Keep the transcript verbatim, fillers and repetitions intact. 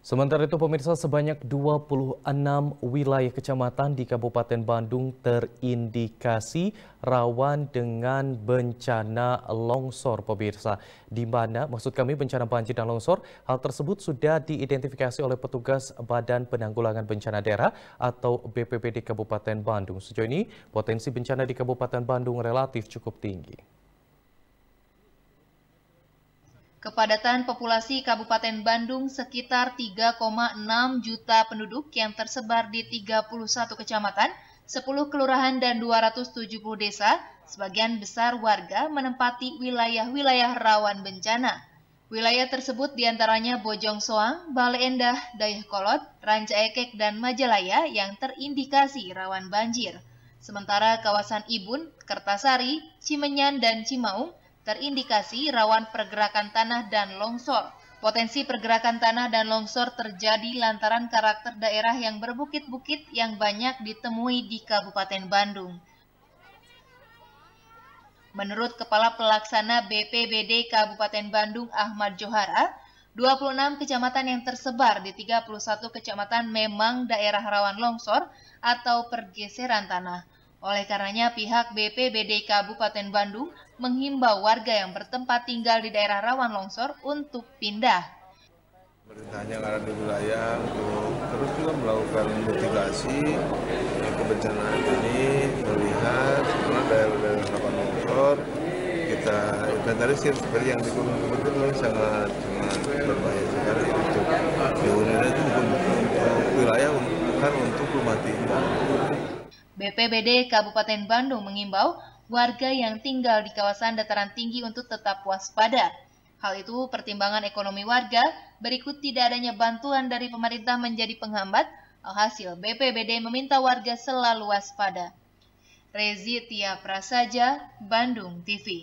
Sementara itu, pemirsa, sebanyak dua puluh enam wilayah kecamatan di Kabupaten Bandung terindikasi rawan dengan bencana longsor, pemirsa. Di mana, maksud kami bencana banjir dan longsor, hal tersebut sudah diidentifikasi oleh petugas Badan Penanggulangan Bencana Daerah atau B P B D Kabupaten Bandung. Sejauh ini, potensi bencana di Kabupaten Bandung relatif cukup tinggi. Kepadatan populasi Kabupaten Bandung sekitar tiga koma enam juta penduduk yang tersebar di tiga puluh satu kecamatan, sepuluh kelurahan dan dua ratus tujuh puluh desa. Sebagian besar warga menempati wilayah-wilayah rawan bencana. Wilayah tersebut diantaranya Bojong Soang, Bale Endah, Dayakolot, Ranca Ekek, dan Majalaya yang terindikasi rawan banjir. Sementara kawasan Ibun, Kertasari, Cimenyan, dan Cimaung terindikasi rawan pergerakan tanah dan longsor. Potensi pergerakan tanah dan longsor terjadi lantaran karakter daerah yang berbukit-bukit yang banyak ditemui di Kabupaten Bandung. Menurut Kepala Pelaksana B P B D Kabupaten Bandung Ahmad Johara, dua puluh enam kecamatan yang tersebar di tiga puluh satu kecamatan memang daerah rawan longsor atau pergeseran tanah. Oleh karenanya, pihak B P B D Kabupaten Bandung menghimbau warga yang bertempat tinggal di daerah rawan longsor untuk pindah. Pemerintahnya yang ada di wilayah untuk terus juga melakukan mitigasi kebencanaan ini, melihat semua daerah-daerah rawan longsor, kita inventarisir seperti yang di Gunung Kebun itu sangat sangat berbahaya sekali untuk dihuninya itu untuk wilayah bukan untuk rumah tinggal. B P B D Kabupaten Bandung mengimbau warga yang tinggal di kawasan dataran tinggi untuk tetap waspada. Hal itu pertimbangan ekonomi warga, berikut tidak adanya bantuan dari pemerintah menjadi penghambat. Alhasil, B P B D meminta warga selalu waspada. Rezi Tia Prasaja, Bandung T V.